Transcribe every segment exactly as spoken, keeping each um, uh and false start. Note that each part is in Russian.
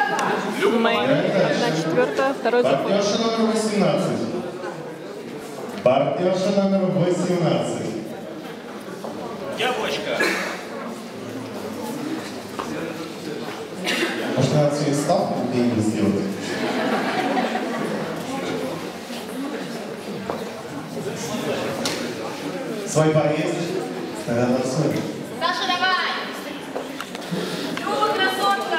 Мэй, одна четвертая, второй заход. Партнерша номер восемнадцать. Партнерша номер восемнадцать. Девочка. Может, надо себе ставку где-нибудь сделать? Свой поезд. Тогда танцуем. Саша, давай! Ну, красотка!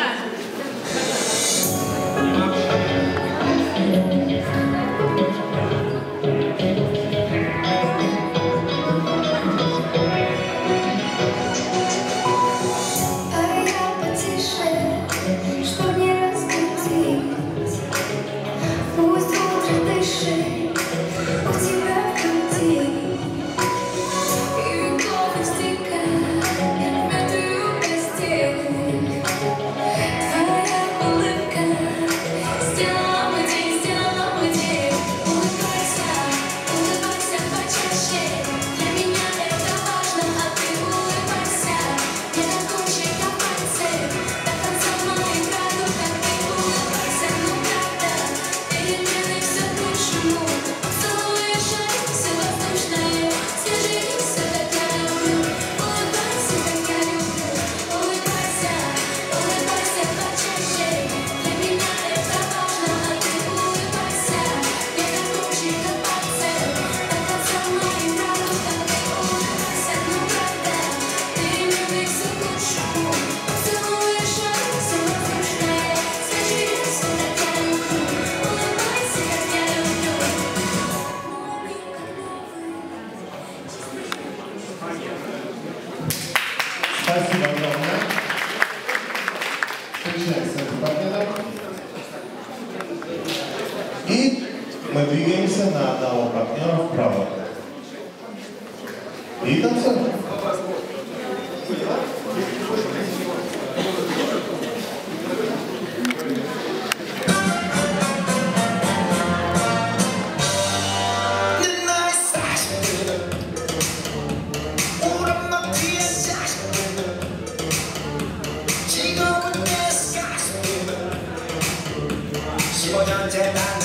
Спасибо огромное. Встречаемся с партнером. И мы двигаемся на одного партнера вправо. И танцуем. 십오 년째 나